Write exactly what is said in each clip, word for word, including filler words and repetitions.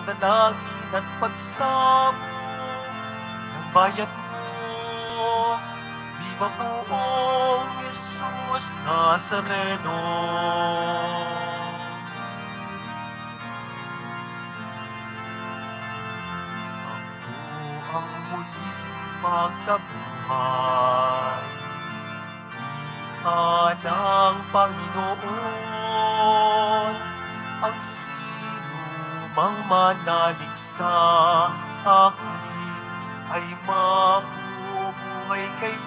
dalangin at pagsamo ng bayan mo. Viva poong Jesus Nazareno. Ako ang muling magkabuhay, wika ng Panginoon. Ang sino mang manalig sa akin ay mabubuhay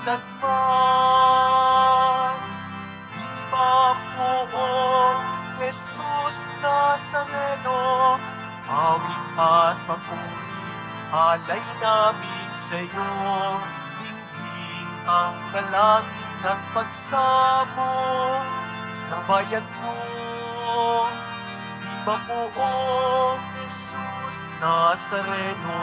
kailanman. Viva poong Jesus Nazareno, awit at papuri, alay namin sa'yo. Dinggin ang dalangin at pagsamo ng bayan mo. Viva poong Jesus Nazareno.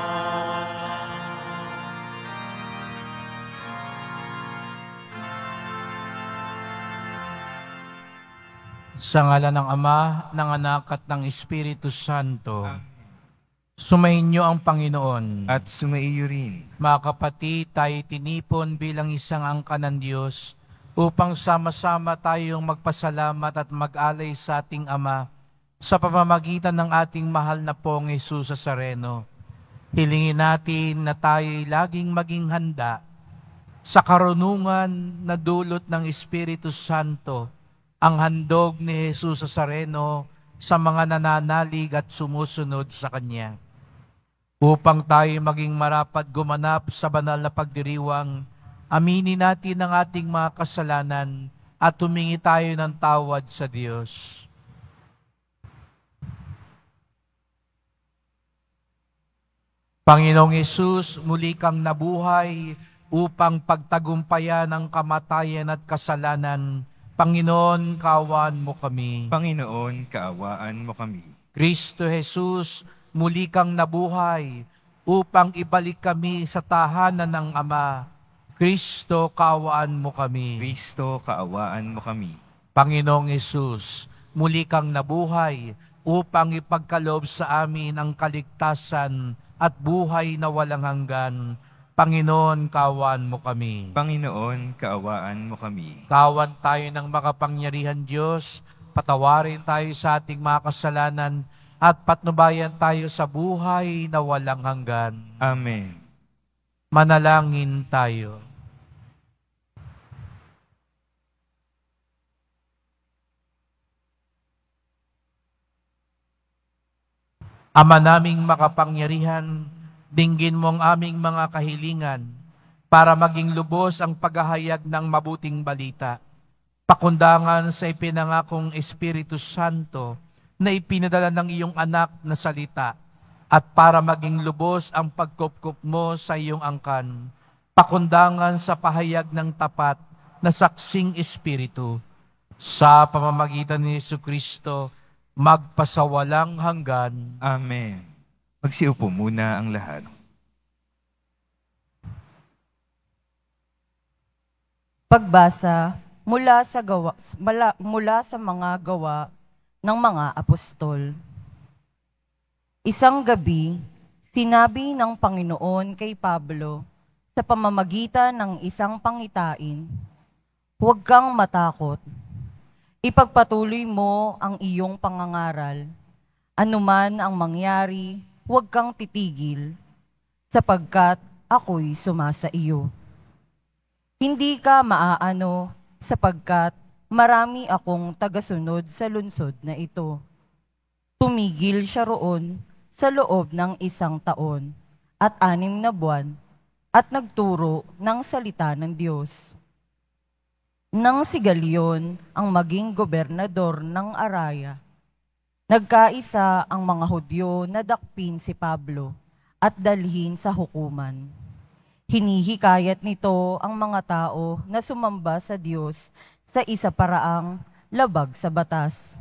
Sa ngalan ng Ama, ng Anak at ng Espiritu Santo. Sumainyo ang Panginoon. At sumaiyo rin. Mga kapatid, tayo tinipon bilang isang angka ng Diyos upang sama-sama tayong magpasalamat at mag-alay sa ating Ama sa pamamagitan ng ating mahal na Poong Jesus Nazareno. Hilingin natin na tayo'y laging maging handa sa karunungan na dulot ng Espiritu Santo, ang handog ni Jesus Nazareno sa mga nananalig at sumusunod sa Kanya. Upang tayo maging marapat gumanap sa banal na pagdiriwang, aminin natin ang ating mga kasalanan at humingi tayo ng tawad sa Diyos. Panginoong Hesus, muli kang nabuhay upang pagtagumpayan ang kamatayan at kasalanan. Panginoon, kaawaan mo kami. Panginoon, kaawaan mo kami. Kristo Jesus, muli kang nabuhay upang ibalik kami sa tahanan ng Ama. Kristo, kaawaan mo kami. Kristo, kaawaan mo kami. Panginoong Hesus, muli kang nabuhay upang ipagkaloob sa amin ang kaligtasan at buhay na walang hanggan. Panginoon, kaawaan mo kami. Panginoon, kaawaan mo kami. Kawan tayo ng makapangyarihan Diyos, patawarin tayo sa ating mga kasalanan, at patnubayan tayo sa buhay na walang hanggan. Amen. Manalangin tayo. Ama naming makapangyarihan, dinggin mo ang aming mga kahilingan para maging lubos ang paghahayag ng mabuting balita. Pakundangan sa ipinangakong Espiritu Santo na ipinadala ng iyong anak na salita, at para maging lubos ang pagkupkup mo sa iyong angkan. Pakundangan sa pahayag ng tapat na saksing Espiritu. Sa pamamagitan ni Jesucristo, magpasawalang hanggan. Amen. Magsiupo muna ang lahat. Pagbasa mula sa gawa mula, mula sa mga gawa ng mga apostol. Isang gabi, sinabi ng Panginoon kay Pablo sa pamamagitan ng isang pangitain, "Huwag kang matakot. Ipagpatuloy mo ang iyong pangangaral. Anuman ang mangyari, huwag kang titigil, sapagkat ako'y sumasa iyo. Hindi ka maaano, sapagkat marami akong tagasunod sa lungsod na ito." Tumigil siya roon sa loob ng isang taon at anim na buwan at nagturo ng salita ng Diyos. Nang si Galion ang maging gobernador ng Araya, nagkaisa ang mga Hudyo na dakpin si Pablo at dalhin sa hukuman. Hinihikayat nito ang mga tao na sumamba sa Diyos sa isa paraang labag sa batas.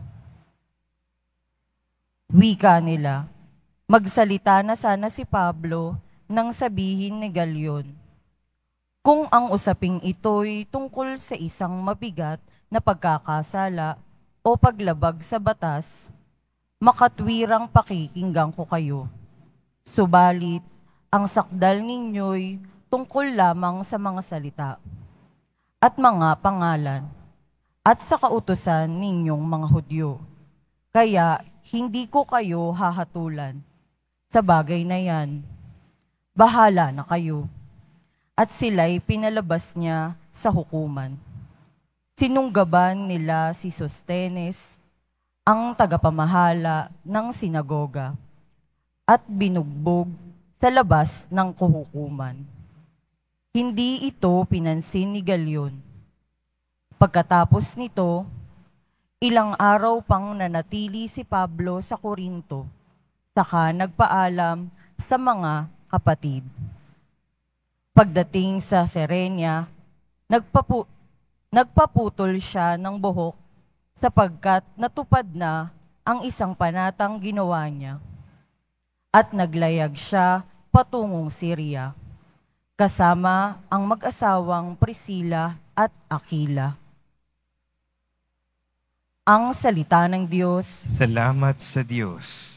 Wika nila, magsalita na sana si Pablo nang sabihin ni Galion, "Kung ang usaping ito'y tungkol sa isang mabigat na pagkakasala o paglabag sa batas, makatwirang pakikinggan ko kayo. Subalit, ang sakdal ninyo'y tungkol lamang sa mga salita at mga pangalan at sa kautusan ninyong mga Hudyo. Kaya hindi ko kayo hahatulan sa bagay na yan. Bahala na kayo. At sila'y pinalabas niya sa hukuman. Sinunggaban nila si Sostenes, ang tagapamahala ng sinagoga, at binugbog sa labas ng kuhukuman. Hindi ito pinansin ni Galion. Pagkatapos nito, ilang araw pang nanatili si Pablo sa Korinto, saka nagpaalam sa mga kapatid. Pagdating sa Serenia, nagpapu nagpaputol siya ng buhok sapagkat natupad na ang isang panatang ginawa niya. At naglayag siya patungong Syria, kasama ang mag-asawang Priscilla at Aquila. Ang salita ng Diyos. Salamat sa Diyos.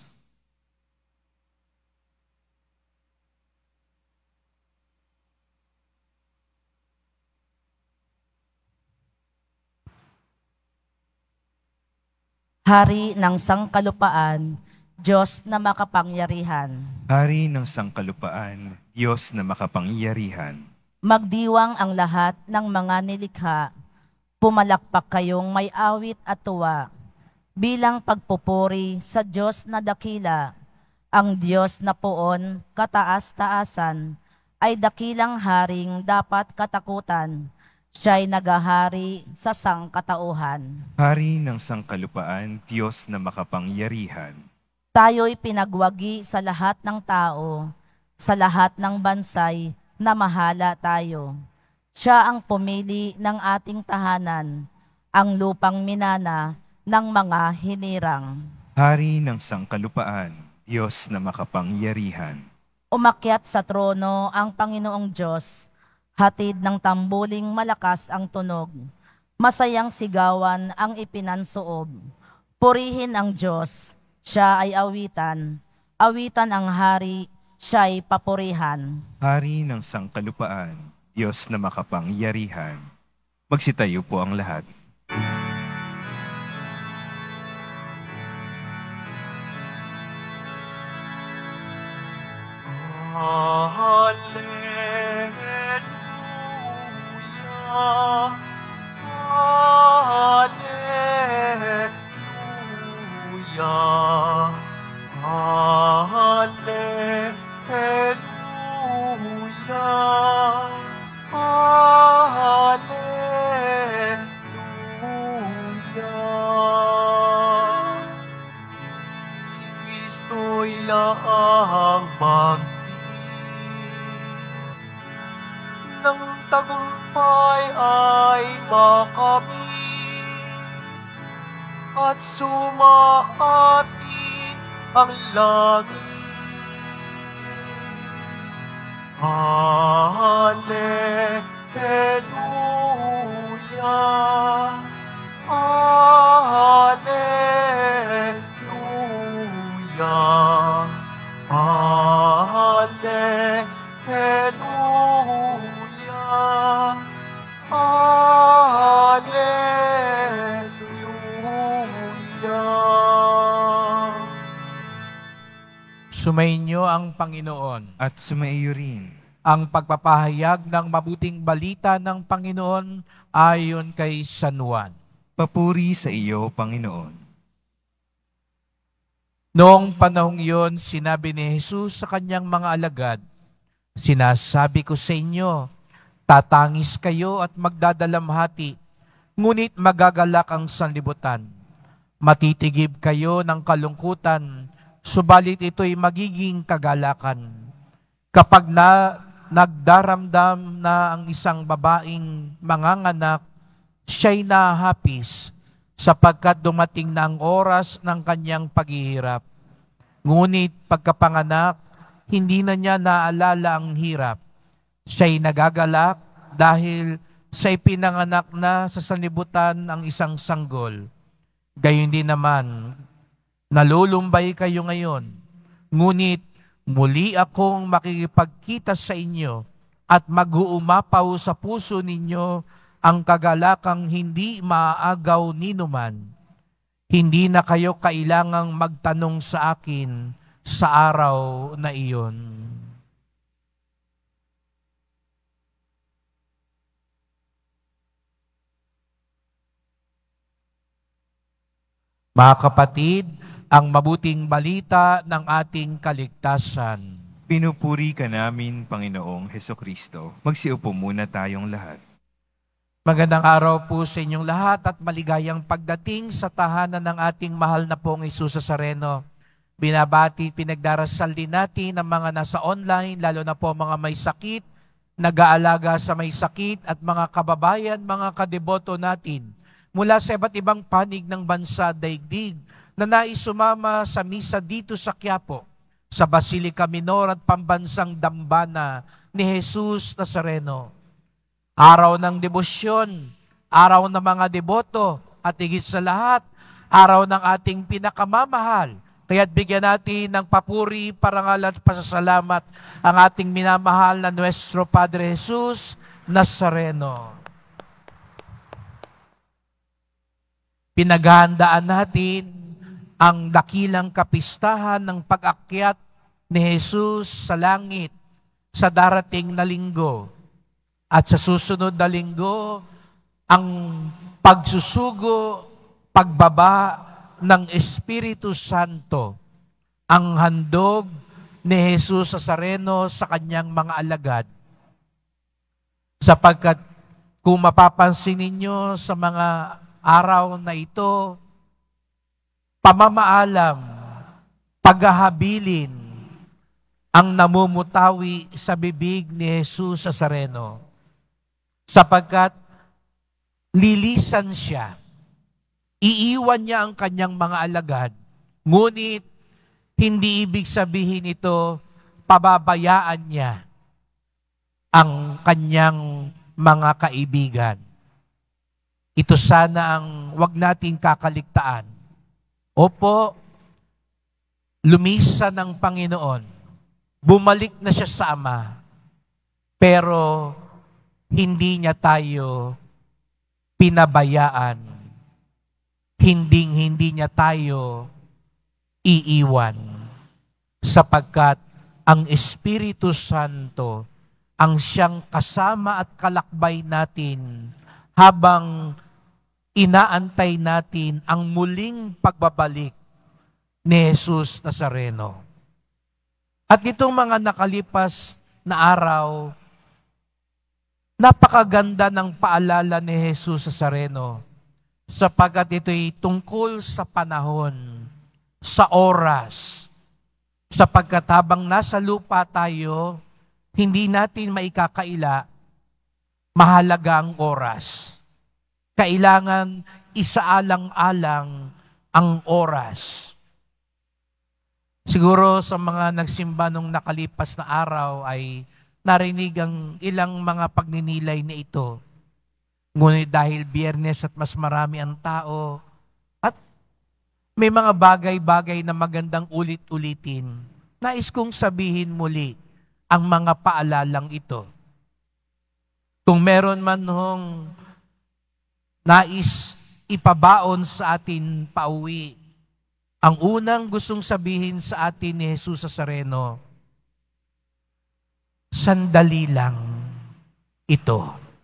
Hari ng sangkalupaan, Diyos na makapangyarihan. Hari ng sangkalupaan, Diyos na makapangyarihan. Magdiwang ang lahat ng mga nilikha, pumalakpak kayong may awit at tuwa, bilang pagpupuri sa Diyos na dakila. Ang Diyos na poon, kataas-taasan, ay dakilang haring dapat katakutan. Siya'y nagahari sa sangkatauhan. Hari ng sangkalupaan, Diyos na makapangyarihan. Tayo'y pinagwagi sa lahat ng tao, sa lahat ng bansay na mahala tayo. Siya ang pumili ng ating tahanan, ang lupang minana ng mga hinirang. Hari ng sangkalupaan, Diyos na makapangyarihan. Umakyat sa trono ang Panginoong Diyos, hatid ng tambuling malakas ang tunog. Masayang sigawan ang ipinansoob. Purihin ang Diyos, siya ay awitan. Awitan ang hari, siya'y papurihan. Hari ng sangkalupaan, Diyos na makapangyarihan. Magsitayo po ang lahat. Hallelujah, Hallelujah, Hallelujah, Hallelujah. Si Kristo'y laang magtiis, ng tagumpay ay makamit, at sumaatin ang langit. Hallelujah, Hallelujah, Hallelujah, Hallelujah. Sumainyo ang Panginoon. At sumaiyo rin. Ang pagpapahayag ng mabuting balita ng Panginoon ayon kay San Juan. Papuri sa iyo, Panginoon. Noong panahong iyon, sinabi ni Jesus sa kanyang mga alagad, "Sinasabi ko sa inyo, tatangis kayo at magdadalamhati, ngunit magagalak ang sanlibutan. Matitigib kayo ng kalungkutan, subalit ito'y magiging kagalakan. Kapag na nagdaramdam na ang isang babaeng manganganak, siya'y nahapis sapagkat dumating na ang oras ng kanyang paghihirap. Ngunit pagkapanganak, hindi na niya naalala ang hirap. Siya'y nagagalak dahil sa ipinanganak na sa sanlibutan ang isang sanggol. Gayon din naman, Nalulumbay kayo ngayon, ngunit muli akong makikipagkita sa inyo at mag-uumapaw sa puso ninyo ang kagalakang hindi maaagaw ninuman. Hindi na kayo kailangang magtanong sa akin sa araw na iyon. Mga kapatid, ang mabuting balita ng ating kaligtasan. Pinupuri ka namin, Panginoong Hesukristo. Magsiupo muna tayong lahat. Magandang araw po sa inyong lahat at maligayang pagdating sa tahanan ng ating mahal na pong Hesus Nazareno. Binabati, pinagdarasal din natin ang mga nasa online, lalo na po mga may sakit, nag-aalaga sa may sakit at mga kababayan, mga kadeboto natin mula sa iba't ibang panig ng bansa daigdig na nais sumama sa misa dito sa Quiapo, sa Basilica Minor at Pambansang Dambana ni Hesus Nazareno. Araw ng debosyon, araw ng mga deboto, at higit sa lahat, araw ng ating pinakamamahal. Kaya't bigyan natin ng papuri, parangal at pasasalamat ang ating minamahal na Nuestro Padre Hesus Nazareno. Pinaghahandaan natin ang dakilang kapistahan ng pag-akyat ni Jesus sa langit sa darating na linggo. At sa susunod na linggo, ang pagsusugo, pagbaba ng Espiritu Santo, ang handog ni Jesus Nazareno sa kanyang mga alagad. Sapagkat kung mapapansin ninyo sa mga araw na ito, pamamaalam, paghahabilin ang namumutawi sa bibig ni Jesus Nazareno. Sapagkat lilisan siya, iiwan niya ang kanyang mga alagad, ngunit hindi ibig sabihin ito, pababayaan niya ang kanyang mga kaibigan. Ito sana ang wag nating kakaligtaan. Opo, lumisan ng Panginoon. Bumalik na siya sa Ama. Pero hindi niya tayo pinabayaan. Hinding-hindi niya tayo iiwan. Sapagkat ang Espiritu Santo ang siyang kasama at kalakbay natin habang inaantay natin ang muling pagbabalik ni Jesus Nazareno. At itong mga nakalipas na araw, napakaganda ng paalala ni Jesus Nazareno sapagkat ito'y tungkol sa panahon, sa oras, sapagkat habang nasa lupa tayo, hindi natin maikakaila, mahalaga ang oras. Kailangan isaalang-alang ang oras. Siguro sa mga nagsimba nung nakalipas na araw ay narinig ang ilang mga pagninilay na ito. Ngunit dahil Biyernes at mas marami ang tao, at may mga bagay-bagay na magandang ulit-ulitin, nais kong sabihin muli ang mga paalalang ito. Kung meron man hong nais ipabaon sa atin pauwi, ang unang gustong sabihin sa atin ni Jesus Nazareno, sandali lang ito.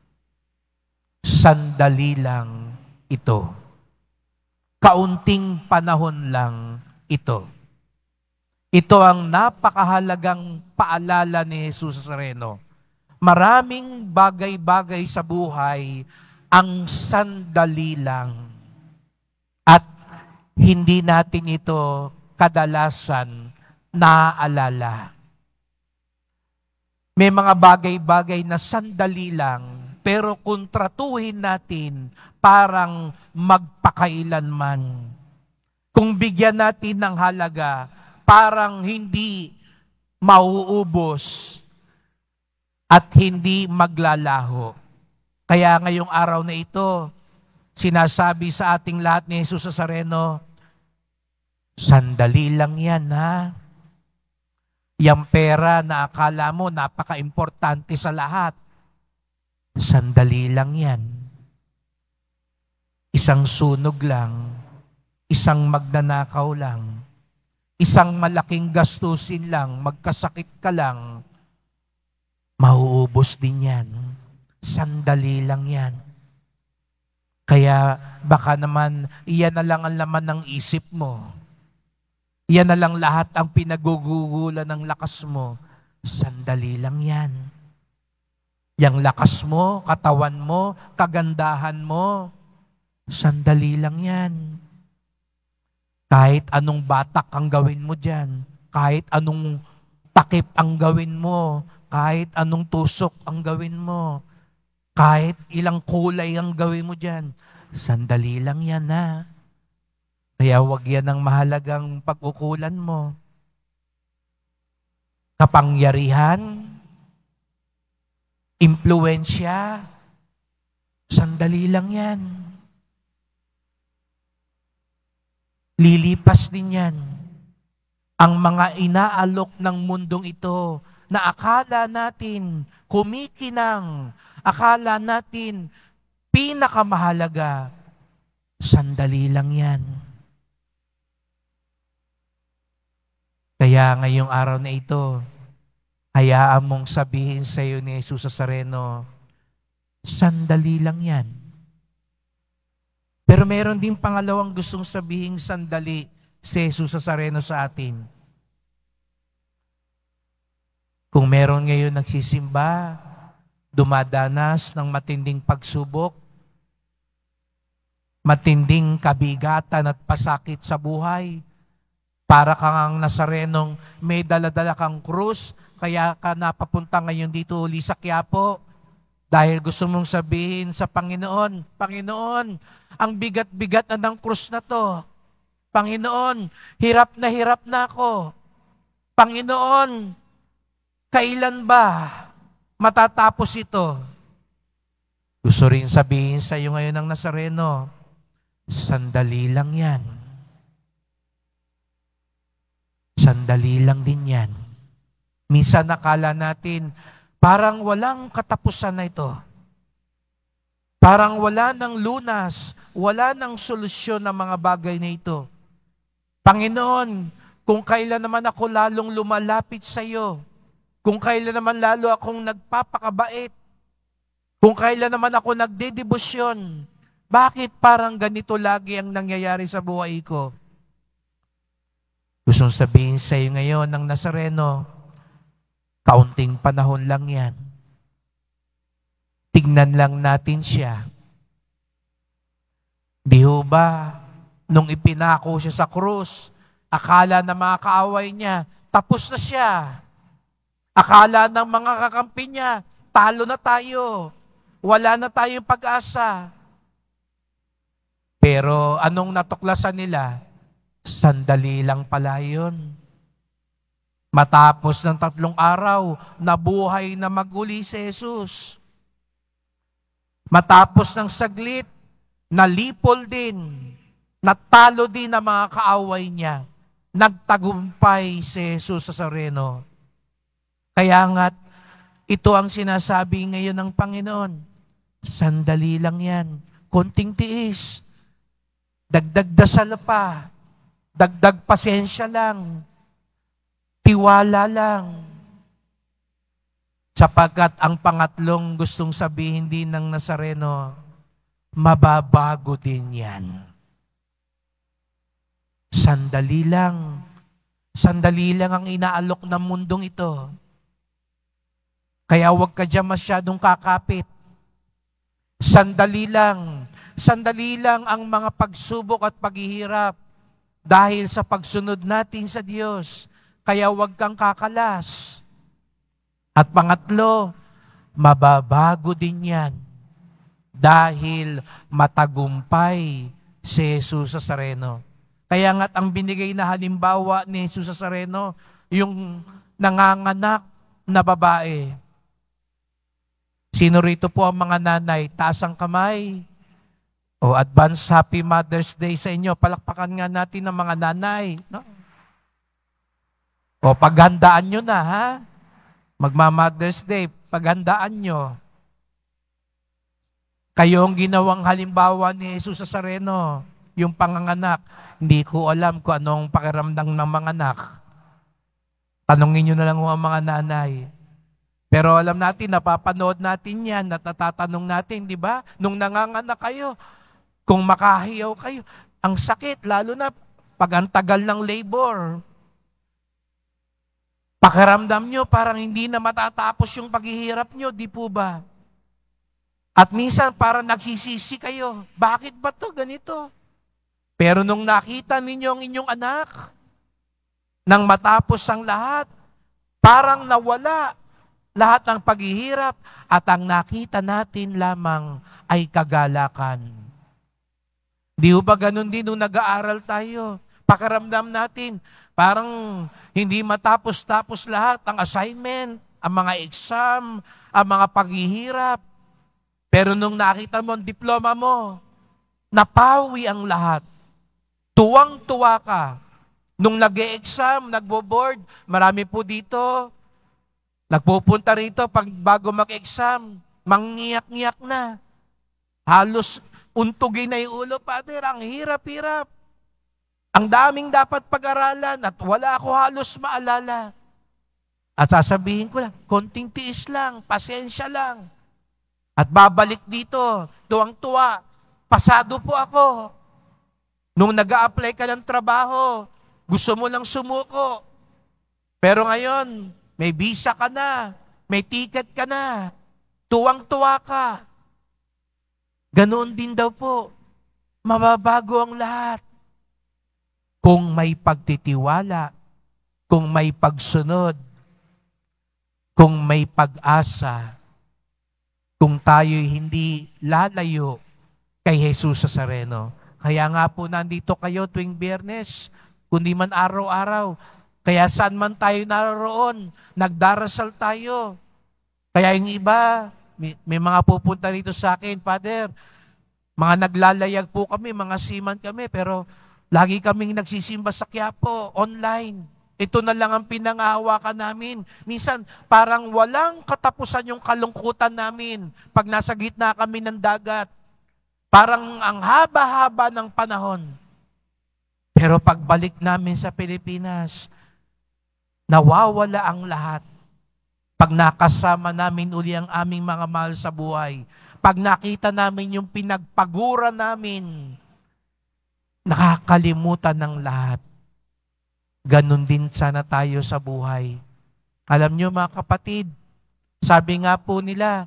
Sandali lang ito. Kaunting panahon lang ito. Ito ang napakahalagang paalala ni Jesus Nazareno. Maraming bagay-bagay sa buhay ang sandali lang. At hindi natin ito kadalasan naaalala. May mga bagay-bagay na sandali lang, pero kung tratuhin natin, parang magpakailanman. Kung bigyan natin ng halaga, parang hindi mauubos at hindi maglalaho. Kaya ngayong araw na ito, sinasabi sa ating lahat ni Jesus Nazareno, Sandali lang yan, ha? Yang pera na akala mo napaka-importante sa lahat, sandali lang yan. Isang sunog lang, isang magnanakaw lang, isang malaking gastusin lang, magkasakit ka lang, mauubos din yan. Sandali lang yan. Kaya baka naman iyan na lang ang laman ng isip mo. Iyan na lang lahat ang pinagugugulan ng lakas mo. Sandali lang yan. Yang lakas mo, katawan mo, kagandahan mo, sandali lang yan. Kahit anong batak ang gawin mo dyan, kahit anong takip ang gawin mo, kahit anong tusok ang gawin mo, kahit ilang kulay ang gawin mo dyan, sandali lang yan, ha? Kaya wag yan ang mahalagang pag-ukulan mo. Kapangyarihan, impluensya, sandali lang yan. Lilipas din yan. Ang mga inaalok ng mundong ito na akala natin kumikinang, akala natin pinakamahalaga, sandali lang yan. Kaya ngayong araw na ito, hayaan mong sabihin sa iyo ni Jesus Nazareno, sandali lang yan. Pero meron din pangalawang gustong sabihin sandali si Jesus Nazareno sa atin. Kung meron ngayon nagsisimba, dumadanas ng matinding pagsubok, matinding kabigatan at pasakit sa buhay, para kang Nazarenong may daladala kang krus, kaya ka napapunta ngayon dito uli sa Quiapo, dahil gusto mong sabihin sa Panginoon, Panginoon, ang bigat-bigat na ng krus na to. Panginoon, hirap na hirap na ako. Panginoon, kailan ba matatapos ito? Gusto rin sabihin sa iyo ngayon ng Nazareno, sandali lang yan. Sandali lang din yan. Minsan nakala natin, parang walang katapusan na ito. Parang wala ng lunas, wala ng solusyon ng mga bagay na ito. Panginoon, kung kailan naman ako lalong lumalapit sa iyo, kung kailan naman lalo akong nagpapakabait, kung kailan naman ako nagdedebosyon, bakit parang ganito lagi ang nangyayari sa buhay ko? Gustong sabihin sa iyo ngayon ng Nazareno, kaunting panahon lang yan. Tignan lang natin siya. Di ho ba, nung ipinako siya sa krus, akala ng mga kaaway niya, tapos na siya. Akala ng mga kakampi niya, talo na tayo. Wala na tayong pag-asa. Pero anong natuklasan nila? Sandali lang pala yun. Matapos ng tatlong araw, nabuhay na maguli si Jesus. Matapos ng saglit, nalipol din, natalo din ang mga kaaway niya. Nagtagumpay si Jesus Nazareno. Kaya nga't ito ang sinasabi ngayon ng Panginoon. Sandali lang yan. Konting tiis. Dagdag dasal pa. Dagdag pasensya lang. Tiwala lang. Sapagkat ang pangatlong gustong sabihin din ng Nazareno, mababago din yan. Sandali lang. Sandali lang ang inaalok ng mundong ito. Kaya huwag ka dyan masyadong kakapit. Sandali lang. Sandali lang ang mga pagsubok at paghihirap dahil sa pagsunod natin sa Diyos. Kaya huwag kang kakalas. At pangatlo, mababago din yan dahil matagumpay si Jesus Nazareno. Kaya nga't ang binigay na halimbawa ni Jesus Nazareno, yung nanganganak na babae. Sino rito po ang mga nanay? Taas ang kamay. O advance Happy Mother's Day sa inyo. Palakpakan nga natin ng mga nanay. No? O paghandaan nyo na, ha? Magma-Mother's Day, paghandaan nyo. Kayo ang ginawang halimbawa ni Jesus Nazareno, yung panganganak. Hindi ko alam kung anong pakiramdam ng mga anak. Tanungin nyo na lang ang mga nanay. Pero alam natin, napapanood natin yan, natatatanong natin, di ba? Nung nanganganak kayo, kung makahiyaw kayo, ang sakit, lalo na pag ang tagal ng labor. Pakiramdam nyo, parang hindi na matatapos yung paghihirap nyo, di po ba? At minsan, parang nagsisisi kayo. Bakit ba to ganito? Pero nung nakita ninyo ang inyong anak, nang matapos ang lahat, parang nawala lahat ng paghihirap at ang nakita natin lamang ay kagalakan. Di ba ganun din nung nag-aaral tayo? Pakiramdam natin, parang hindi matapos-tapos lahat ang assignment, ang mga exam, ang mga paghihirap. Pero nung nakita mo ang diploma mo, napawi ang lahat. Tuwang-tuwa ka. Nung nag-e-exam, nagbo-board, marami po dito, nagpupunta rito pag bago mag-exam, mangiyak-ngiyak na. Halos untugin na yung ulo, Father, ang hirap-hirap. Ang daming dapat pag-aralan at wala ako halos maalala. At sasabihin ko lang, konting tiis lang, pasensya lang. At babalik dito, tuwang-tuwa, pasado po ako. Nung nag-a-apply ka ng trabaho, gusto mo lang sumuko. Pero ngayon, may visa ka na, may ticket ka na, tuwang-tuwa ka. Ganoon din daw po, mababago ang lahat. Kung may pagtitiwala, kung may pagsunod, kung may pag-asa, kung tayo'y hindi lalayo kay Jesus Nazareno. Kaya nga po nandito kayo tuwing Biyernes, kundi man araw-araw. Kaya saan man tayo naroon, nagdarasal tayo. Kaya yung iba, may, may mga pupunta rito sa akin, Father, mga naglalayag po kami, mga siman kami, pero lagi kaming nagsisimba sa Quiapo, online. Ito na lang ang pinangahawakan namin. Minsan, parang walang katapusan yung kalungkutan namin pag nasa gitna kami ng dagat. Parang ang haba-haba ng panahon. Pero pagbalik namin sa Pilipinas, nawawala ang lahat. Pag nakasama namin uli ang aming mga mahal sa buhay, pag nakita namin yung pinagpagura namin, nakakalimutan ng lahat. Ganon din sana tayo sa buhay. Alam nyo mga kapatid, sabi nga po nila,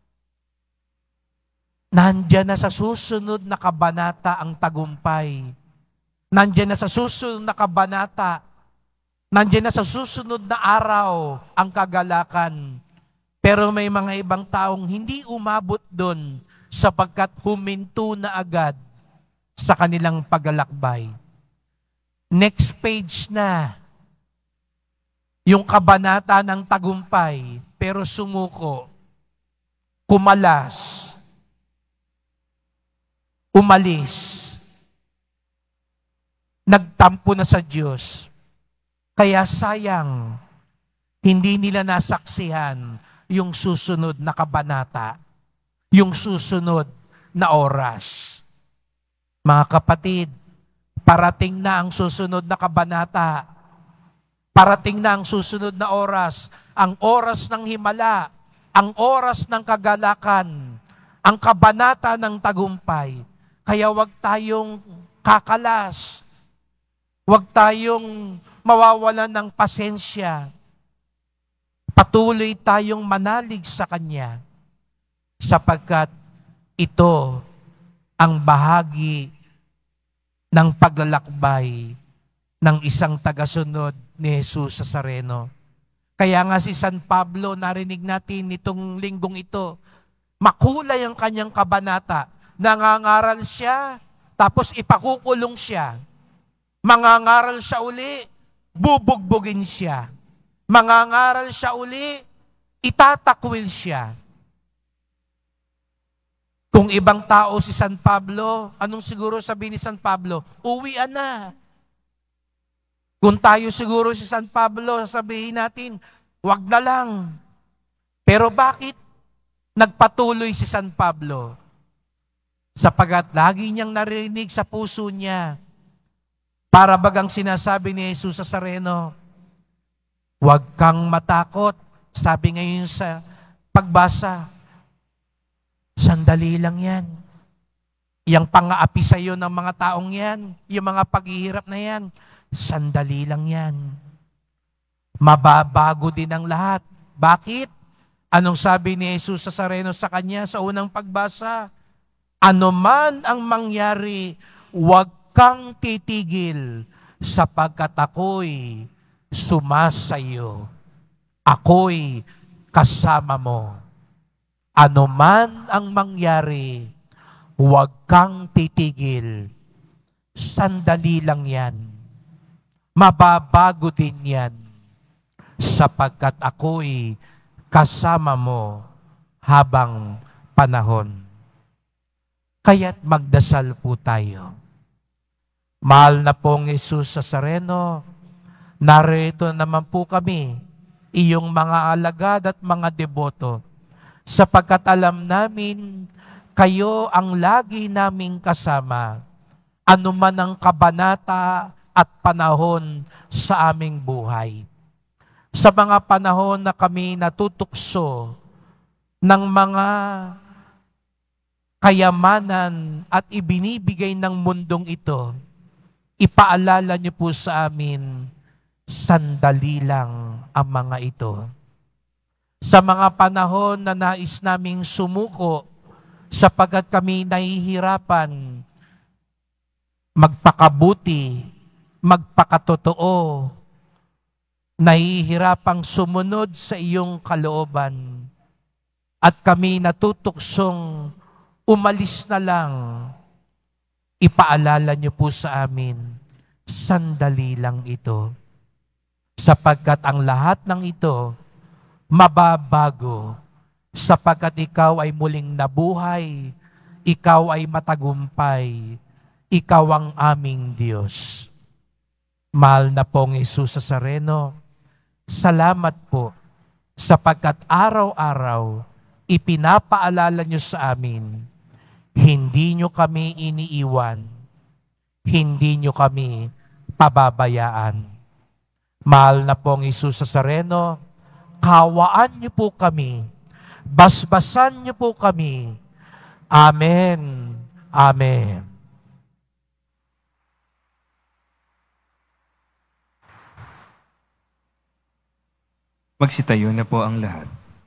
nandyan na sa susunod na kabanata ang tagumpay. Nandyan na sa susunod na kabanata, nandyan na sa susunod na araw ang kagalakan. Pero may mga ibang taong hindi umabot doon sapagkat huminto na agad sa kanilang paglalakbay. Next page na, yung kabanata ng tagumpay, pero sumuko, kumalas, umalis, nagtampo na sa Diyos. Kaya sayang, hindi nila nasaksihan yung susunod na kabanata, yung susunod na oras. Mga kapatid, parating na ang susunod na kabanata. Parating na ang susunod na oras. Ang oras ng himala, ang oras ng kagalakan, ang kabanata ng tagumpay. Kaya wag tayong kakalas. Wag tayong mawawalan ng pasensya. Patuloy tayong manalig sa Kanya sapagkat ito ang bahagi ng paglalakbay ng isang tagasunod ni Jesus Nazareno. Kaya nga si San Pablo, narinig natin nitong linggong ito, makulay ang kanyang kabanata. Nangangaral siya, tapos ipakukulong siya. Mangangaral siya uli, bubugbugin siya. Mangangaral siya uli, itatakwil siya. Kung ibang tao si San Pablo, anong siguro sabihin ni San Pablo? Uwian na. Kung tayo siguro si San Pablo, sabihin natin, wag na lang. Pero bakit nagpatuloy si San Pablo? Sapagat lagi niyang narinig sa puso niya, para bagang sinasabi ni Jesus sa Sareno, huwag kang matakot. Sabi ngayon sa pagbasa, sandali lang yan. Yang pang-aapi sa iyo ng mga taong yan, yung mga paghihirap na yan, sandali lang yan. Mababago din ang lahat. Bakit? Anong sabi ni Jesus sa Sareno sa kanya sa unang pagbasa? Ano man ang mangyari, huwag kang titigil sapagkat ako'y sumasayo. Ako'y kasama mo. Ano man ang mangyari, huwag kang titigil. Sandali lang yan. Mababago din yan. Sapagkat ako'y kasama mo habang panahon. Kaya't magdasal po tayo. Mahal na pong Jesus sa Sareno, narito naman po kami, iyong mga alagad at mga deboto, sapagkat alam namin, kayo ang lagi naming kasama, anuman ang kabanata at panahon sa aming buhay. Sa mga panahon na kami natutukso ng mga kayamanan at ibinibigay ng mundong ito, ipaalala niyo po sa amin, sandali lang ang mga ito. Sa mga panahon na nais naming sumuko, sapagkat kami nahihirapan, magpakabuti, magpakatotoo, nahihirapang sumunod sa iyong kalooban, at kami natutuksong umalis na lang, ipaalala niyo po sa amin, sandali lang ito. Sapagkat ang lahat ng ito, mababago. Sapagkat ikaw ay muling nabuhay, ikaw ay matagumpay, ikaw ang aming Diyos. Mahal na pong Jesus sa Sareno, salamat po, sapagkat araw-araw, ipinapaalala niyo sa amin, hindi niyo kami iniiwan, hindi niyo kami pababayaan. Mahal na pong Jesus sa Sareno, kawaan niyo po kami, basbasan niyo po kami. Amen. Amen. Magsitayo na po ang lahat.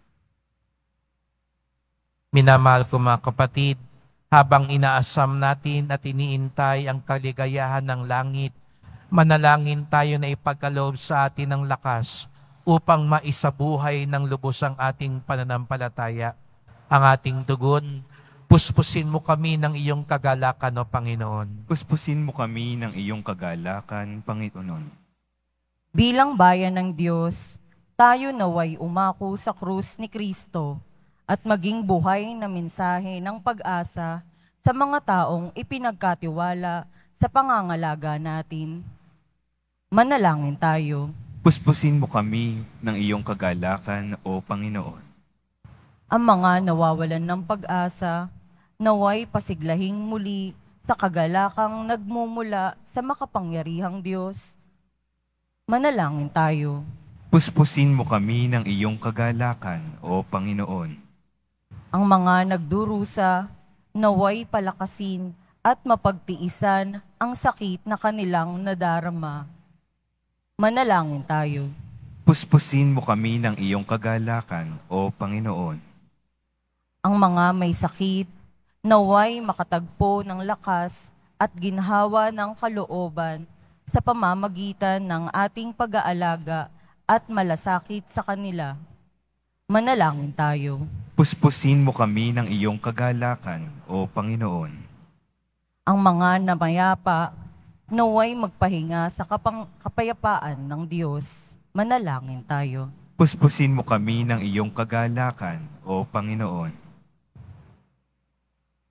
Minamahal ko mga kapatid, habang inaasam natin at iniintay ang kaligayahan ng langit, manalangin tayo na ipagkaloob sa atin ng lakas upang maisabuhay ng lubos ang ating pananampalataya. Ang ating tugon, puspusin mo kami ng iyong kagalakan, O Panginoon. Puspusin mo kami ng iyong kagalakan, Panginoon. Bilang bayan ng Diyos, tayo naway umako sa krus ni Kristo at maging buhay na mensahe ng pag-asa sa mga taong ipinagkatiwala sa pangangalaga natin. Manalangin tayo. Puspusin mo kami ng iyong kagalakan, O Panginoon. Ang mga nawawalan ng pag-asa, naway pasiglahing muli sa kagalakang nagmumula sa makapangyarihang Diyos. Manalangin tayo. Puspusin mo kami ng iyong kagalakan, O Panginoon. Ang mga nagdurusa, naway palakasin at mapagtiisan ang sakit na kanilang nadarama. Manalangin tayo. Puspusin mo kami ng iyong kagalakan, O Panginoon. Ang mga may sakit, naway makatagpo ng lakas at ginhawa ng kalooban sa pamamagitan ng ating pag-aalaga at malasakit sa kanila. Manalangin tayo. Puspusin mo kami ng iyong kagalakan, O Panginoon. Ang mga namayapa, naway magpahinga sa kapang kapayapaan ng Diyos. Manalangin tayo. Puspusin mo kami ng iyong kagalakan, O Panginoon.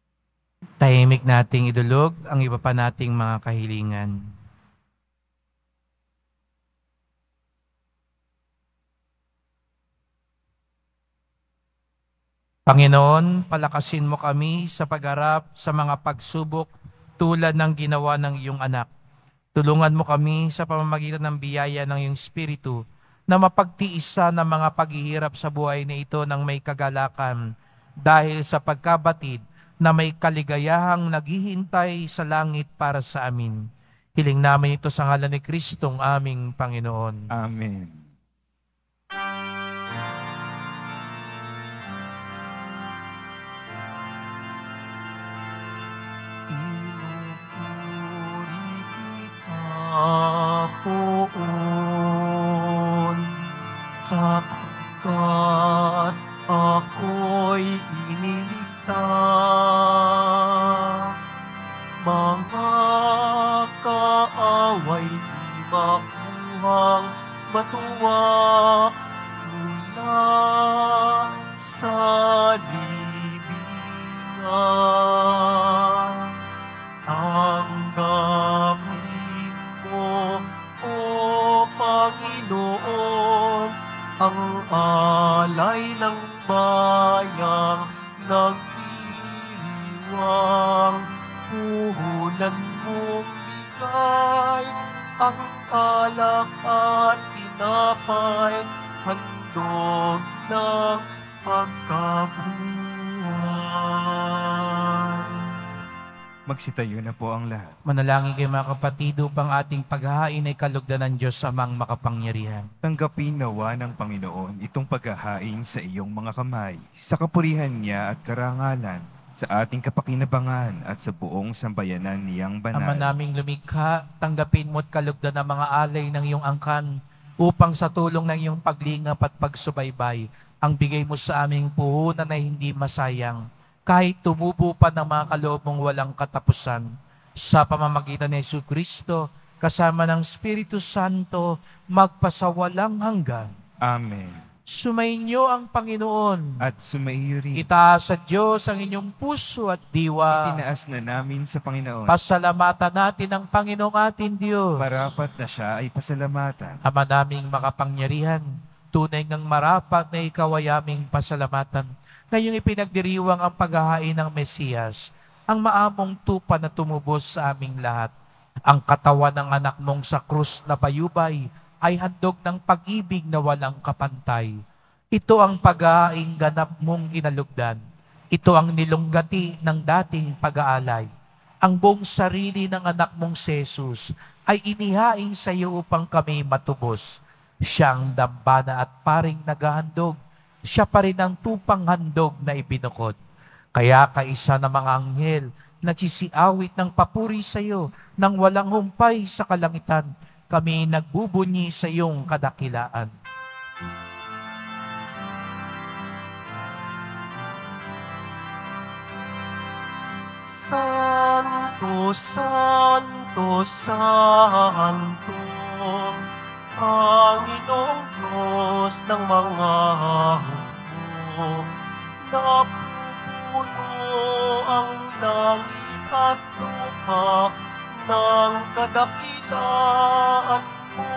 Tahimik nating idulog ang iba pa nating mga kahilingan. Panginoon, palakasin mo kami sa pagharap sa mga pagsubok tulad ng ginawa ng iyong anak. Tulungan mo kami sa pamamagitan ng biyaya ng iyong Espiritu na mapagtiisa ng mga paghihirap sa buhay na ito ng may kagalakan dahil sa pagkabatid na may kaligayahang naghihintay sa langit para sa amin. Hiling namin ito sa ngalan ni Kristong aming Panginoon. Amen. Pinupuri kita, Poon, sapagkat ako'y iniligtas. Mga kaaway di makuhang matuwa mula sa libingan. Tanggapin mo, O Panginoon, ang alay ng bayang nag-iiwang. Puhunan mong bigay ang alak at tinapay, handog ng pagkabuhay. Magsitayo na po ang lahat. Manalangin kayo mga kapatid upang ating paghahain ay kalugdan ng Diyos amang makapangyarihan. Tanggapin nawa ng Panginoon itong paghahain sa iyong mga kamay, sa kapurihan niya at karangalan, sa ating kapakinabangan at sa buong sambayanan niyang banal. Ama naming lumikha, tanggapin mo at kalugdan ang mga alay ng iyong angkan upang sa tulong ng iyong paglingap at pagsubaybay, ang bigay mo sa aming puhunan na hindi masayang, kahit tumubo pa ng mga kaloob mong walang katapusan, sa pamamagitan ni Jesucristo, kasama ng Espiritu Santo, magpasawalang hanggan. Amen. Sumainyo ang Panginoon. At sumaiyo rin. Itaas sa Diyos ang inyong puso at diwa. Itinaas na namin sa Panginoon. Pasalamatan natin ang Panginoong ating Diyos. Marapat na siya ay pasalamatan. Ama naming makapangyarihan, tunay ngang marapat na ikaw ay aming pasalamatan. Ngayong ipinagdiriwang ang paghahain ng Mesiyas, ang maamong tupa na tumubos sa aming lahat. Ang katawan ng anak mong sa krus na bayubay ay handog ng pag-ibig na walang kapantay. Ito ang paghahaing ganap mong kinalugdan. Ito ang nilunggati ng dating pag-aalay. Ang buong sarili ng anak mong si Jesus ay inihaing sa iyo upang kami matubos. Siyang dambana at paring naghahandog. Siya pa rin ang tupang handog na ibinukod. Kaya kaisa ng mga anghel nagsisiawit ng papuri sa iyo nang walang humpay sa kalangitan, kami nagbubunyi sa iyong kadakilaan. Santo, Santo, Santo, Panginoong Diyos ng mga hukbo, napupuno ang langit at lupa ng kadakilaan mo.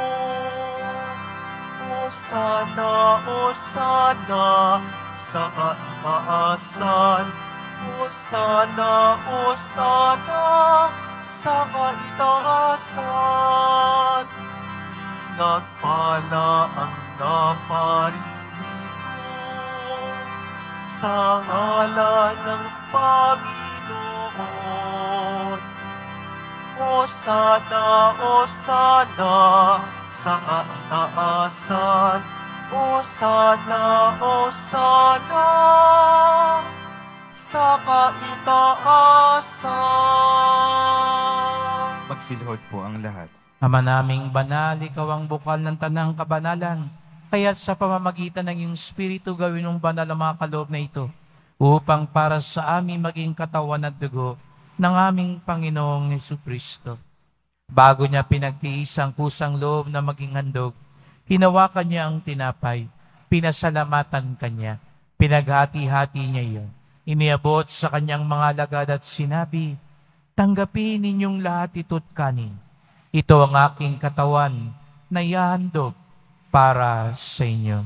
Hosana, Hosana sa kaitaasan, Hosana, Hosana sa kaitaasan. Nagpala ang naparirito sa ngalan ng Panginoon. Hosana, Hosana sa kaitaasan, Hosana, Hosana sa kaitaasan. Magsilhod po ang lahat. Ama naming banal, ikaw ang bukal ng tanang kabanalan. Kaya't sa pamamagitan ng iyong Espiritu gawin mong banal ang mga kaloob na ito, upang para sa amin maging katawan at dugo ng aming Panginoong Jesucristo. Bago niya pinagtiis ang kusang loob na maging handog, hinawakan niya ang tinapay, pinasalamatan kanya, pinaghati-hati niya iyon, Iniabot sa kanyang mga alagad at sinabi, tanggapin ninyong lahat ito't kanin. Ito ang aking katawan na ihahandog para sa inyo.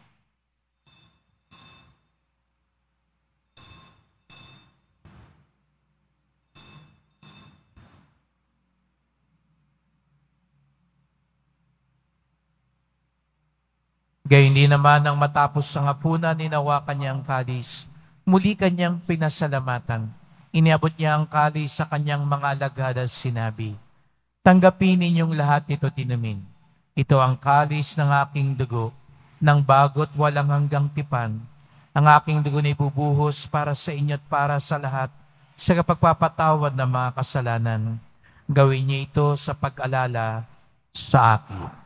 Gayon din naman nang matapos sa hapunan, ninawakan niya ang kalis. Muli kanyang pinasalamatan. Iniabot niya ang kalis sa kanyang mga alagad at sinabi, tanggapin ninyong lahat ito tinumin. Ito ang kalis ng aking dugo, ng bago't walang hanggang tipan. Ang aking dugo na ibubuhos para sa inyo at para sa lahat sa kapagpapatawad ng mga kasalanan. Gawin niyo ito sa pag-alala sa akin.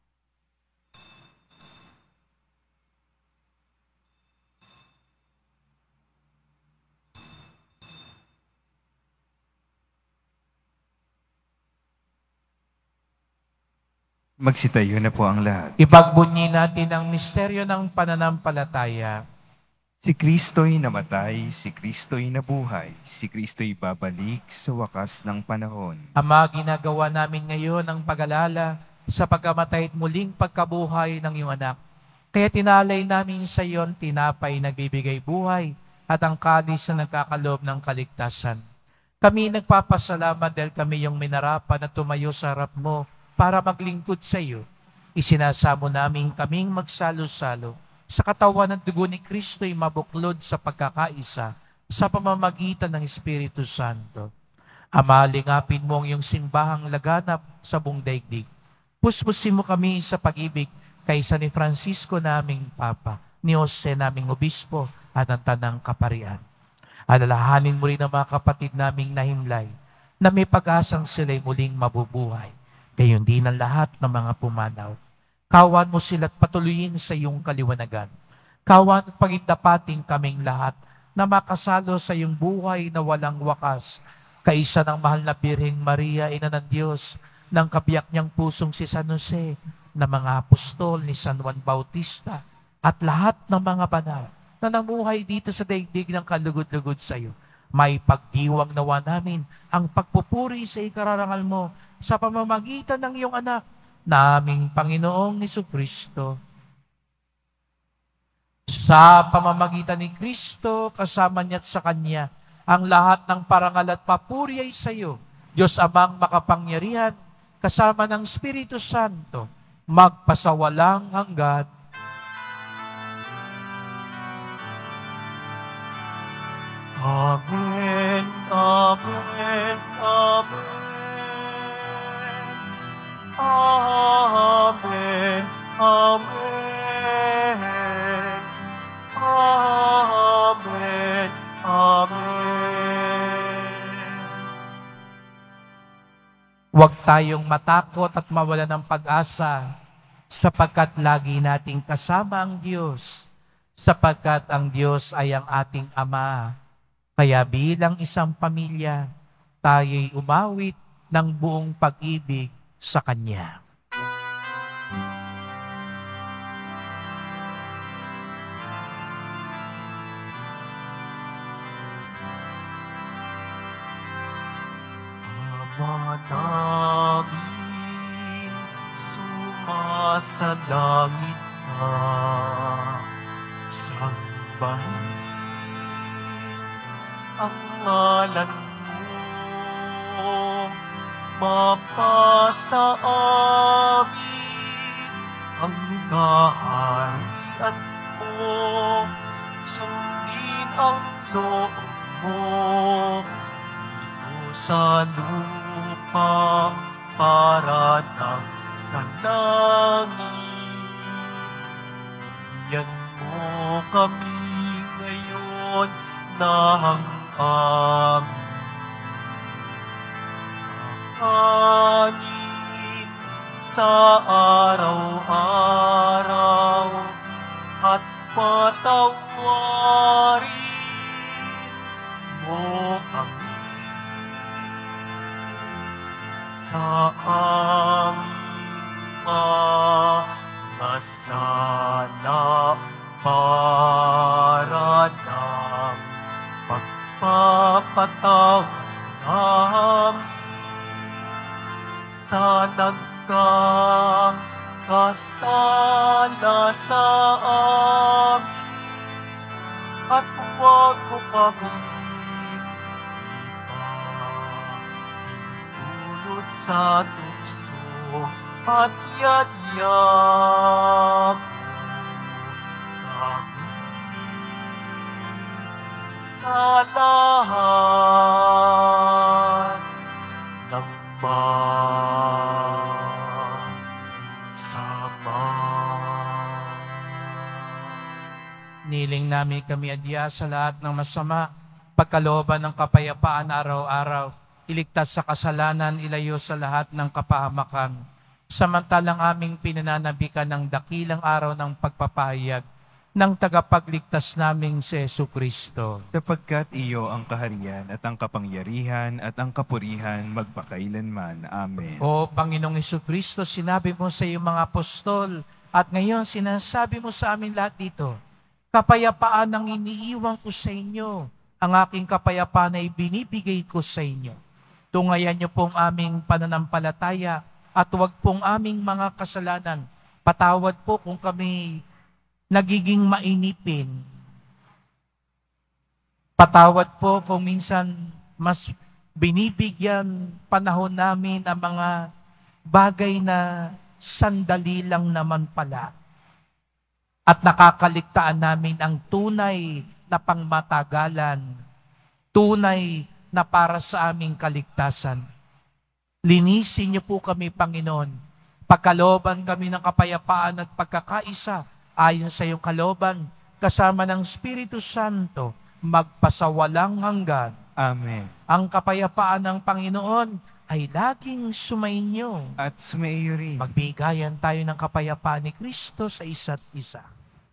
Magsitayo na po ang lahat. Ipagbunyi natin ang misteryo ng pananampalataya. Si Kristo'y namatay, si Kristo'y nabuhay, si Kristo'y babalik sa wakas ng panahon. Ama, ginagawa namin ngayon ang pag-alala sa pagkamatay at muling pagkabuhay ng iyong anak. Kaya tinalay namin sa iyon tinapay nagbibigay buhay at ang kalis na nagkakaloob ng kaligtasan. Kami nagpapasalamat dahil kami yung minarapan na tumayo sa harap mo para maglingkod sa iyo. Isinasamo namin kaming magsalo-salo sa katawan at dugo ni Kristo'y mabuklod sa pagkakaisa sa pamamagitan ng Espiritu Santo. Ama, lingapin mo ang iyong simbahang laganap sa buong daigdig. Puspusin mo kami sa pag-ibig kaysa ni Francisco naming Papa, ni Jose naming Obispo at ang Tanang Kaparian. Alalahanin mo rin ang mga kapatid naming nahimlay na may pag-asang sila'y muling mabubuhay. Gayon din ang lahat ng mga pumanaw. Kawan mo sila't patuloyin sa iyong kaliwanagan. Kawan at pagindapating kaming lahat na makasalo sa iyong buhay na walang wakas. Kaisa ng mahal na Birheng Maria, Ina ng Diyos, ng kabiyak niyang pusong si San Jose, na mga apostol ni San Juan Bautista, at lahat ng mga banal na namuhay dito sa daigdig ng kalugod-lugod sa iyo. May pagdiwang nawa namin ang pagpupuri sa ikararangal mo sa pamamagitan ng iyong anak, naming Panginoong Jesucristo. Sa pamamagitan ni Kristo, kasama niya at sa Kanya, ang lahat ng parangal at papuri ay sa iyo, Diyos Amang makapangyarihan, kasama ng Espiritu Santo, magpasawalang hanggan. Amen, amen, amen. Amen, amen, amen, amen. Huwag tayong matakot at mawala ng pag-asa sapagkat lagi nating kasama ang Diyos, sapagkat ang Diyos ay ang ating Ama. Kaya bilang isang pamilya, tayo'y umawit ng buong pag-ibig sa Kanya. Ama namin, sumasalangit ka, sambahin ang ngalan mo, mapasa amin ang kaharian mo, sundin ang loob mo dito sa lupa para nang sa langit. Bigyan mo kami ngayon ng aming kanin sa araw-araw at patawarin mo kami sa aming mga sala para ng tao namin sa nagkakasala sa amin, at huwag mo kami ipahintulot sa tukso at yadya mo kami sa lahat ng masama. Niling namin kami adya sa lahat ng masama, pagkalooban ng kapayapaan araw-araw, iligtas sa kasalanan, ilayo sa lahat ng kapahamakan. Samantalang aming pinananabikan ng dakilang araw ng pagpapahayag ng tagapagligtas naming si Jesucristo. Sapagkat iyo ang kaharian at ang kapangyarihan at ang kapurihan magpakailanman. Amen. O Panginoong Jesucristo, sinabi mo sa iyong mga apostol at ngayon sinasabi mo sa amin lahat dito, kapayapaan ang iniiwan ko sa inyo, ang aking kapayapaan ay binibigay ko sa inyo. Tungayan niyo pong aming pananampalataya at huwag pong aming mga kasalanan. Patawad po kung kami nagiging mainipin. Patawad po kung minsan mas binibigyan panahon namin ang mga bagay na sandali lang naman pala. At nakakaligtaan namin ang tunay na pangmatagalan, tunay na para sa aming kaligtasan. Linisin niyo po kami, Panginoon. Pagkalooban kami ng kapayapaan at pagkakaisa ayon sa iyong kalooban, kasama ng Espiritu Santo, magpasawalang hanggan. Amen. Ang kapayapaan ng Panginoon ay laging sumainyo. At sumaiyo rin. Magbigayan tayo ng kapayapaan ni Kristo sa isa't isa.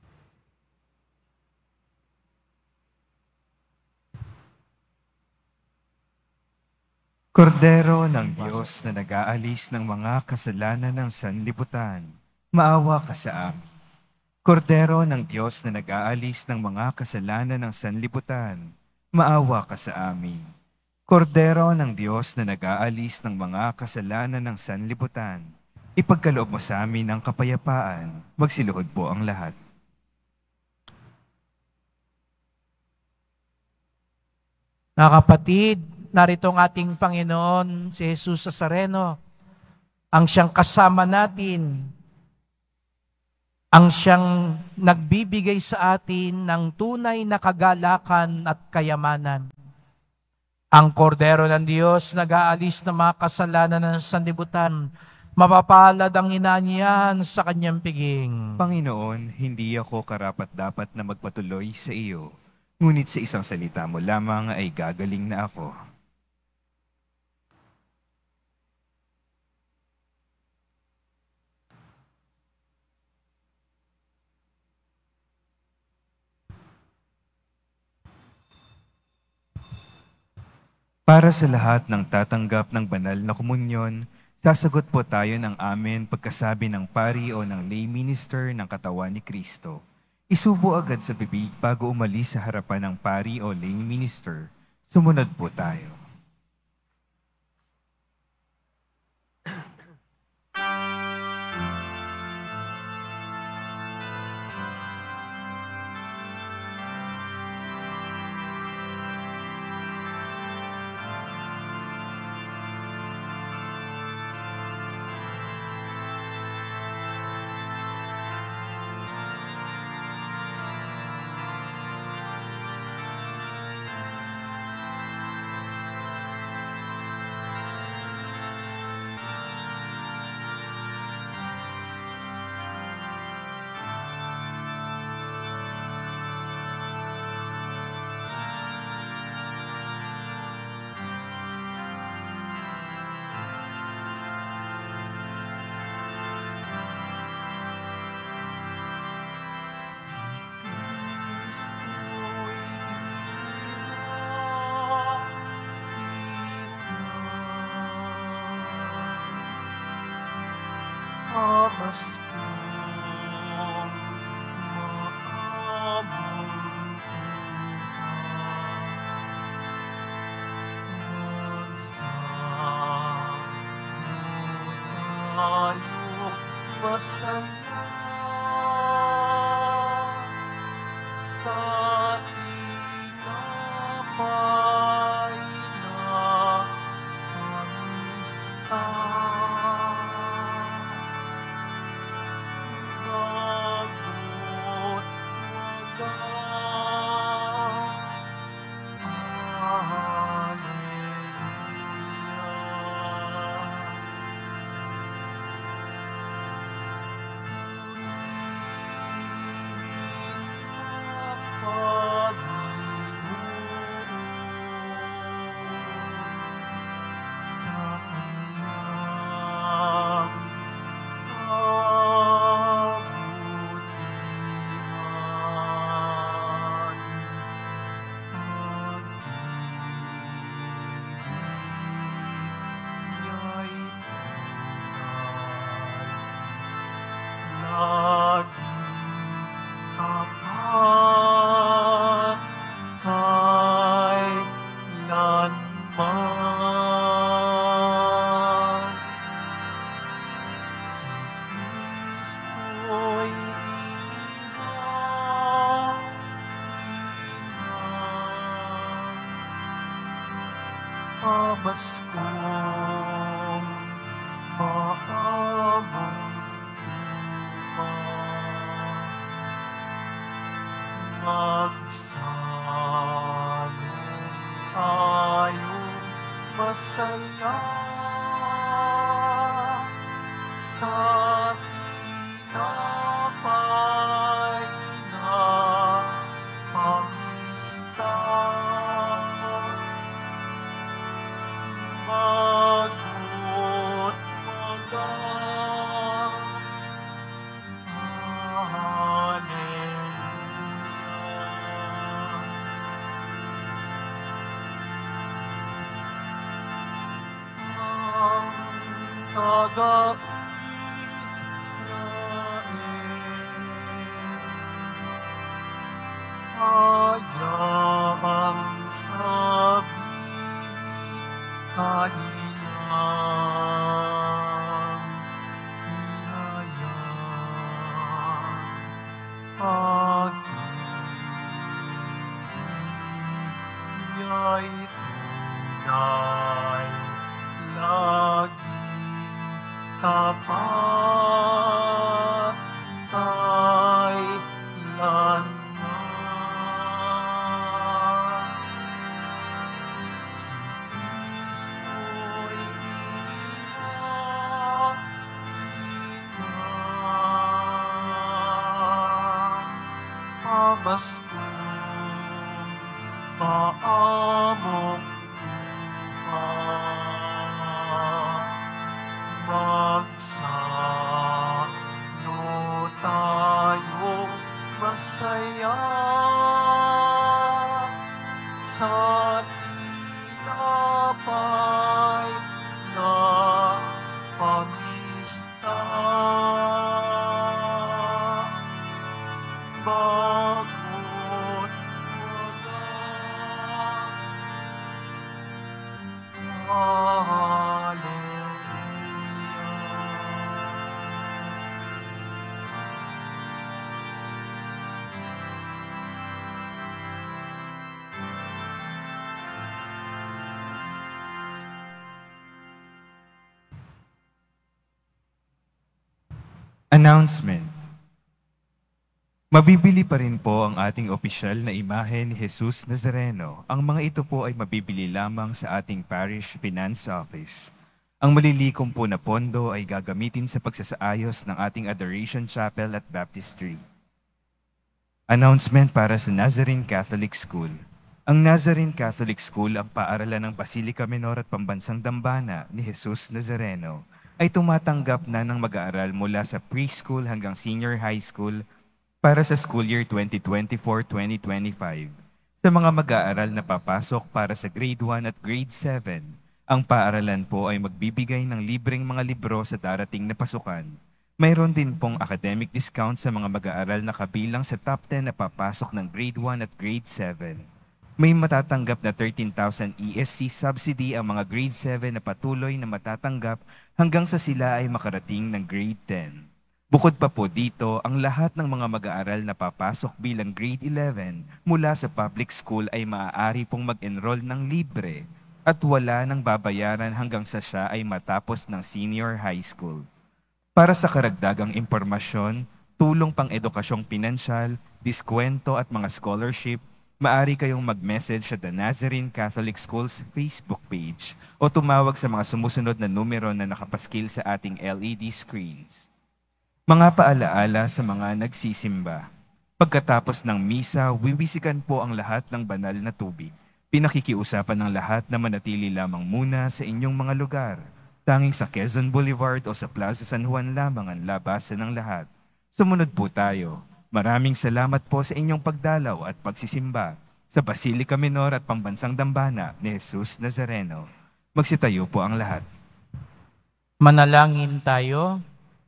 Kordero ng Diyos na nag-aalis ng mga kasalanan ng sanlibutan, maawa ka sa amin. Kordero ng Diyos na nag-aalis ng mga kasalanan ng sanlibutan, maawa ka sa amin. Kordero ng Diyos na nag-aalis ng mga kasalanan ng sanlibutan, ipagkaloob mo sa amin ang kapayapaan. Magsiluhod po ang lahat. Mga kapatid, narito ang ating Panginoon, si Jesus Nazareno, ang siyang kasama natin, ang siyang nagbibigay sa atin ng tunay na kagalakan at kayamanan. Ang kordero ng Diyos nag-aalis ng mga kasalanan ng sanlibutan, mapapalad ang inaanyahan sa kanyang piging. Panginoon, hindi ako karapat-dapat na magpatuloy sa iyo, ngunit sa isang salita mo lamang ay gagaling na ako. Para sa lahat ng tatanggap ng banal na komunyon, sasagot po tayo ng amen pagkasabi ng pari o ng lay minister ng katawan ni Kristo. Isubo agad sa bibig bago umalis sa harapan ng pari o lay minister. Sumunod po tayo. Amas kong maamon masaya sa tinapay na kamista. Bagot wagas, Pamaskong maamong magsalong tayong masaya sa tinapay na pamista. Bagot wagas, Hallelujah. Ang taga-Israel, hayaang sabihin kanilang ihayag pag-ibig ay tunay laging tapat ay lanman. Si Kristo'y inihainang pamaskong maamong magsalo tayong masaya sa tinapay na pamista. Bagot wagas, Announcement. Mabibili pa rin po ang ating opisyal na imahe ni Jesus Nazareno. Ang mga ito po ay mabibili lamang sa ating Parish Finance Office. Ang malilikom po na pondo ay gagamitin sa pagsasaayos ng ating Adoration Chapel at Baptistry. Announcement para sa Nazarene Catholic School. Ang Nazarene Catholic School ang paaralan ng Basilica Menor at Pambansang Dambana ni Jesus Nazareno ay tumatanggap na ng mag-aaral mula sa preschool hanggang senior high school para sa school year twenty twenty-four twenty twenty-five. Sa mga mag-aaral na papasok para sa grade one at grade seven, ang paaralan po ay magbibigay ng libreng mga libro sa darating na pasukan. Mayroon din pong academic discount sa mga mag-aaral na kabilang sa top ten na papasok ng grade one at grade seven. May matatanggap na thirteen thousand E S C subsidy ang mga grade seven na patuloy na matatanggap hanggang sa sila ay makarating ng grade ten. Bukod pa po dito, ang lahat ng mga mag-aaral na papasok bilang grade eleven mula sa public school ay maaari pong mag-enroll ng libre at wala nang babayaran hanggang sa siya ay matapos ng senior high school. Para sa karagdagang impormasyon, tulong pang edukasyong pinansyal, diskwento at mga scholarship, maaari kayong mag-message sa The Nazarene Catholic Schools Facebook page o tumawag sa mga sumusunod na numero na nakapaskil sa ating L E D screens. Mga paalaala sa mga nagsisimba. Pagkatapos ng misa, wiwisikan po ang lahat ng banal na tubig. Pinakikiusapan ng lahat na manatili lamang muna sa inyong mga lugar. Tanging sa Quezon Boulevard o sa Plaza San Juan lamang ang labasan ng lahat. Sumunod po tayo. Maraming salamat po sa inyong pagdalaw at pagsisimba sa Basilica Minor at Pambansang Dambana ni Jesus Nazareno. Magsitayo po ang lahat. Manalangin tayo.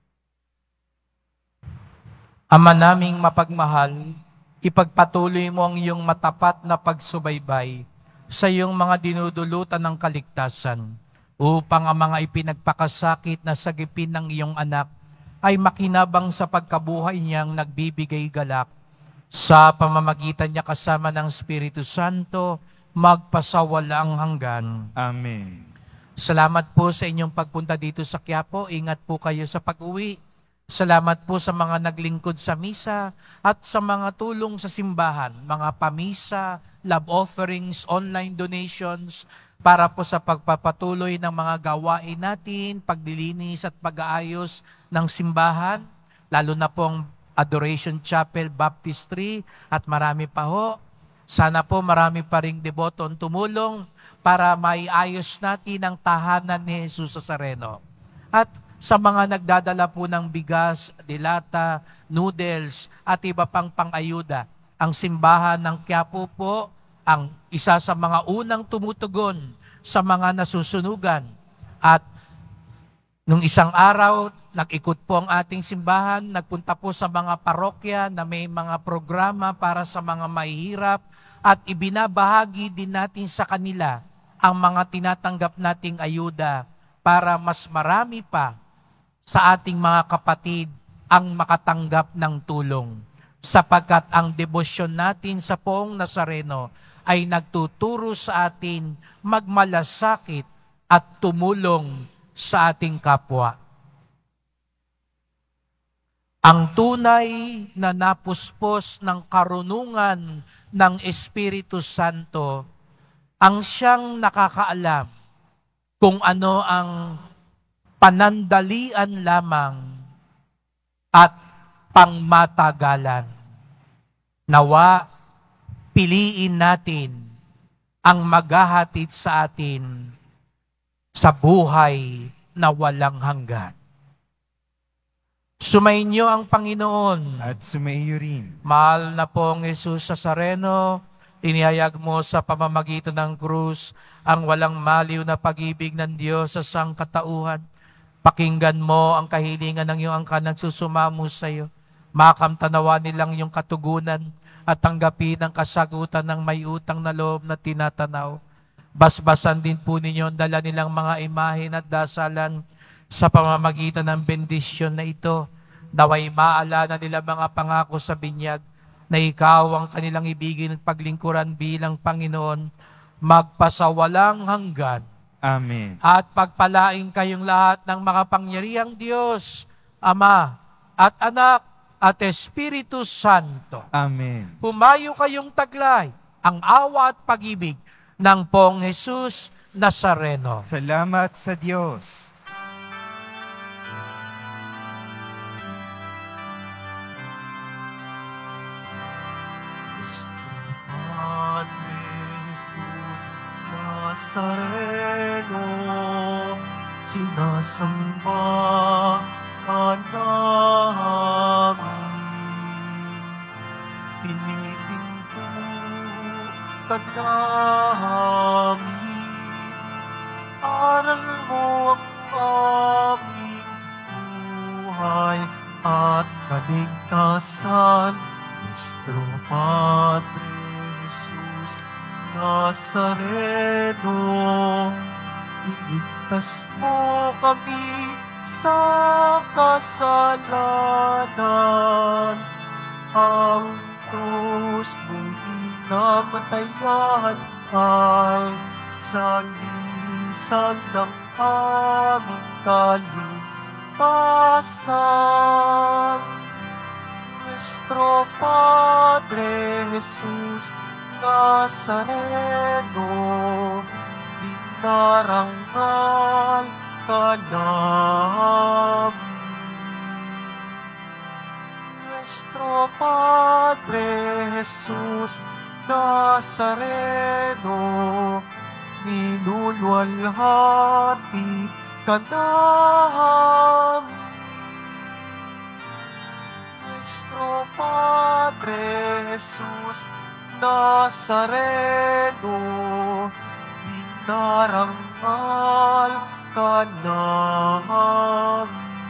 Ama naming mapagmahal, ipagpatuloy mo ang iyong matapat na pagsubaybay sa iyong mga dinudulutan ng kaligtasan upang ang mga ipinagpakasakit na sagipin ng iyong anak ay makinabang sa pagkabuhay niyang nagbibigay galak. Sa pamamagitan niya kasama ng Espiritu Santo, magpasawalang hanggan. Amen. Salamat po sa inyong pagpunta dito sa Quiapo. Ingat po kayo sa pag-uwi. Salamat po sa mga naglingkod sa misa at sa mga tulong sa simbahan, mga pamisa, love offerings, online donations, para po sa pagpapatuloy ng mga gawain natin, pagdilinis at pag-aayos ng simbahan, lalo na pong Adoration Chapel, Baptistry at marami pa ho. Sana po marami pa ring deboto ang tumulong para maiayos natin ang tahanan ni Jesus Nazareno. At sa mga nagdadala po ng bigas, dilata, noodles, at iba pang pang-ayuda, ang simbahan ng Quiapo po ang isa sa mga unang tumutugon sa mga nasusunugan. At nung isang araw, nag-ikot po ang ating simbahan, nagpunta po sa mga parokya na may mga programa para sa mga mahihirap at ibinabahagi din natin sa kanila ang mga tinatanggap nating ayuda para mas marami pa sa ating mga kapatid ang makatanggap ng tulong. Sapagkat ang debosyon natin sa Poong Nazareno ay nagtuturo sa atin magmalasakit at tumulong sa ating kapwa. Ang tunay na napuspos ng karunungan ng Espiritu Santo ang siyang nakakaalam kung ano ang panandalian lamang at pangmatagalan. Nawa, piliin natin ang maghahatid sa atin sa buhay na walang hanggan. Sumainyo ang Panginoon. At sumaiyo rin. Mahal na pong Jesus Nazareno, inihayag mo sa pamamagitan ng krus ang walang maliw na pag-ibig ng Diyos sa sangkatauhan. Pakinggan mo ang kahilingan ng iyong angkan nagsusumamo sa iyo. Makamtanawa nilang iyong katugunan at tanggapin ang kasagutan ng may utang na loob na tinatanaw. Basbasan din po ninyo ang dala nilang mga imahen at dasalan sa pamamagitan ng bendisyon na ito. Naway maalala nila mga pangako sa binyag na ikaw ang kanilang ibigin at paglingkuran bilang Panginoon, magpasawalang hanggan. Amen. At pagpalain kayong lahat ng makapangyarihang Diyos, Ama at Anak at Espiritu Santo. Amen. Humayo kayong taglay ang awa at pag-ibig ng Poong Jesus Nazareno. Salamat sa Diyos. Padre Jesus Nazareno, sinasamba ka namin. Pinipinto ka namin. Aral mo ang aming buhay at kaligtasan. Nuestro Padre Jesus Nazareno, iligtas mo kami sa kasalanan. Ang krus mong inamatayan ay sagisag ng aming kaligtasan. Nuestro Padre Jesus Nazareno, dinarangal ka namin. Nuestro Padre Jesus Nazareno, minulwalhati ka namin. Nuestro Padre Jesus Nazareno, dinarangal ka namin.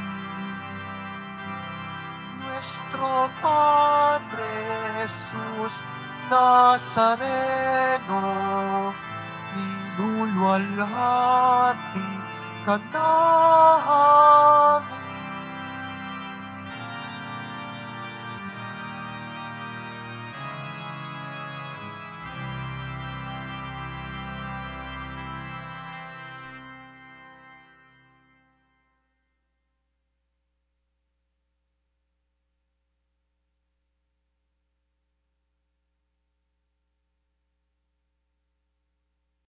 Nuestro Padre Jesus Nazareno, minulwalhati ka namin.